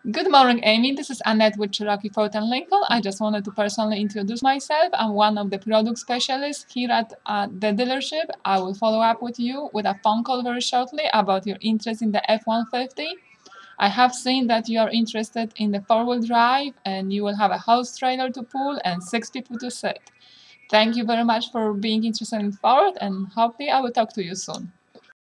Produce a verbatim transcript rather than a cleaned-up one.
Good morning, Amy. This is Annette with Cherokee Ford and Lincoln. I just wanted to personally introduce myself. I'm one of the product specialists here at uh, the dealership. I will follow up with you with a phone call very shortly about your interest in the F one fifty. I have seen that you are interested in the four-wheel drive and you will have a house trailer to pull and six people to sit. Thank you very much for being interested in Ford and hopefully I will talk to you soon.